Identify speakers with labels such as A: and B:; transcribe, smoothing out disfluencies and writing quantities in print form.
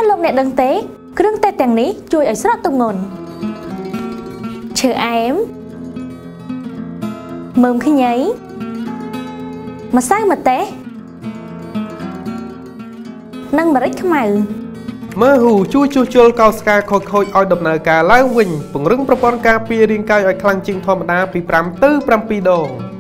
A: លោកអ្នកដឹងទេគ្រឿងទេសទាំងនេះជួយឲ្យស្រកទម្ងន់ឈើអែមមើមខ្ញីម្សៅម្ទេសនិងម្រេចខ្មៅ
B: មើលហ៊ូជួយជួសជុលកោសិកាខូចៗឲ្យដំណើរការឡើងវិញពង្រឹងប្រព័ន្ធការពាររាងកាយឲ្យខ្លាំងជាងធម្មតាពី5 ទៅ 7 ដង